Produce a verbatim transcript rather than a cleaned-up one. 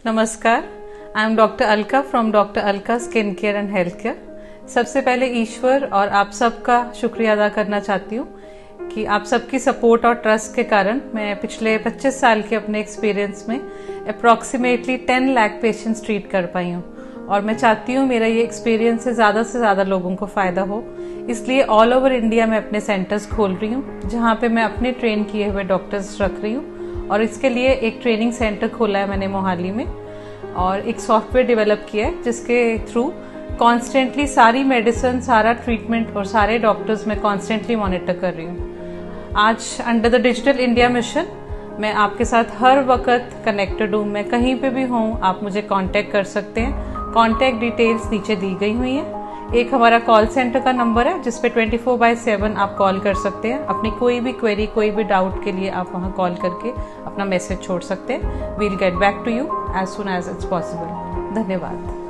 नमस्कार, I am doctor Alka from doctor Alka skin care and health care. सबसे पहले ईश्वर और आप सबका शुक्रिया अदा करना चाहती हूँ कि आप सबकी सपोर्ट और ट्रस्ट के कारण मैं पिछले पच्चीस साल के अपने एक्सपीरियंस में approximately ten lakh patients treat कर पाई हूँ और मैं चाहती हूँ मेरा ये एक्सपीरियंस से ज़्यादा से ज़्यादा लोगों को फ़ायदा हो। इसलिए ऑल ओवर इंडिया में अपने सेंटर्स खोल रही हूँ जहाँ पे मैं अपने ट्रेन किए हुए डॉक्टर्स रख रही हूँ और इसके लिए एक ट्रेनिंग सेंटर खोला है मैंने मोहाली में और एक सॉफ्टवेयर डेवलप किया है जिसके थ्रू कॉन्स्टेंटली सारी मेडिसिन, सारा ट्रीटमेंट और सारे डॉक्टर्स मैं कॉन्स्टेंटली मॉनिटर कर रही हूँ। आज under the digital India mission मैं आपके साथ हर वक्त कनेक्टेड हूँ। मैं कहीं पे भी हूँ, आप मुझे कांटेक्ट कर सकते हैं। कांटेक्ट डिटेल्स नीचे दी गई हुई हैं। एक हमारा कॉल सेंटर का नंबर है जिस पे ट्वेंटी फोर बाय सेवन आप कॉल कर सकते हैं। अपनी कोई भी क्वेरी, कोई भी डाउट के लिए आप वहाँ कॉल करके अपना मैसेज छोड़ सकते हैं। We'll get back to you as soon as it's possible. धन्यवाद।